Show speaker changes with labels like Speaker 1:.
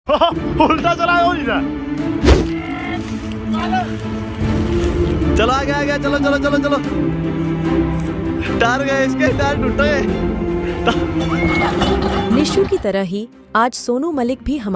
Speaker 1: उल्टा चला हो इधर।
Speaker 2: चलो आ गया चलो चलो चलो चलो। टायर गए इसके, टायर टूट गए।
Speaker 3: निशु की तरह ही आज सोनू मलिक भी